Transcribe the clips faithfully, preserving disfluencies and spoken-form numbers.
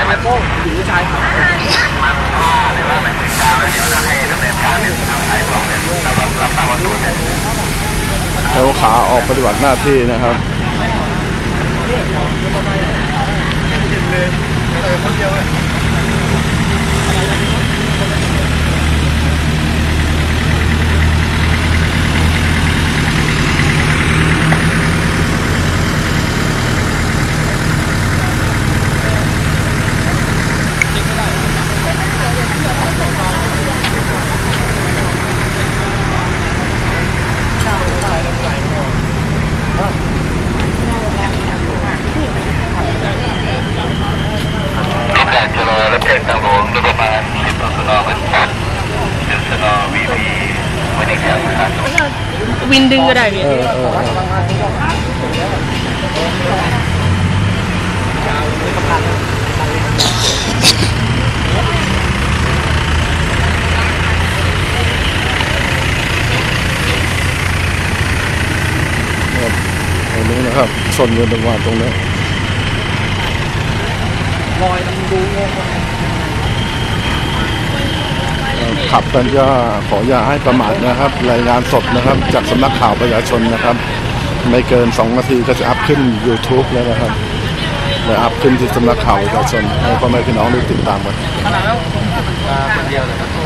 และโป้งหญิงผู้ชายครับแถวขาออกปฏิบัติหน้าที่นะครับวินดึงก็ได้พี่ตรงนี้นะครับชนกันประมาณตรงนี้ลอยมันดูงงขับกันก็ขออย่าให้ประมาทนะครับรายงานสดนะครับจากสำนักข่าวประชาชนนะครับไม่เกินสองนาทีก็จะอัพขึ้น ยูทูบ แล้วนะครับและอัพขึ้นที่สำนักข่าวประชาชนให้พ่อแม่พี่น้องได้ติดตามกันขนาดแล้วคนเดียวเลยครับ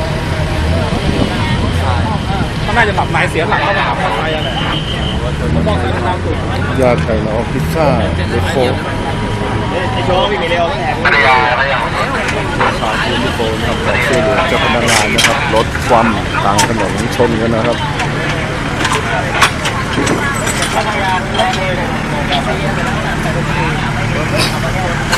เขาน่าจะแบบนายเสียหลักเข้ามาหาพ่อไทยอะไรผมบอกเลยทางถูกยาไข่เราพิซซ่าเดโคไอโชว์วิ่งเร็วไม่ได้ยาไม่ได้ยาข่าวยูนิโคนะครับช่วยเหลือเจ้าพนักงานนะครับรถคว่ำกลางถนนชนกันนะครับ